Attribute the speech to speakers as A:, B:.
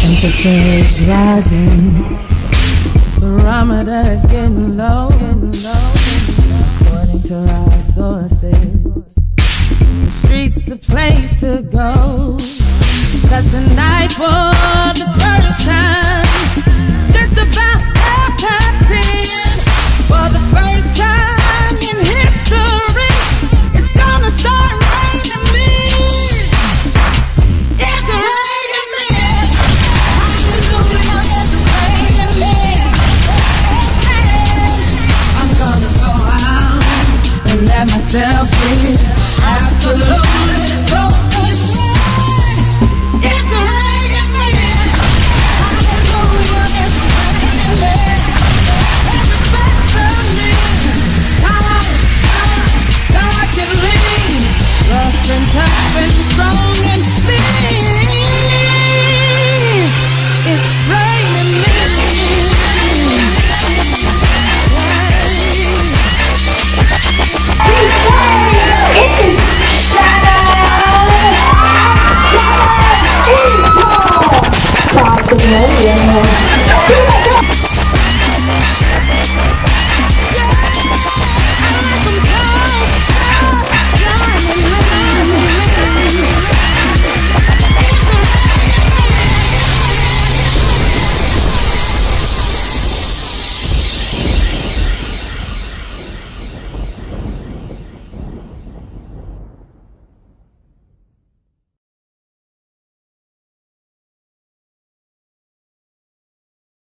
A: Temperature is rising, barometer is getting low, according to our sources. The streets the place to go, 'cause the night boy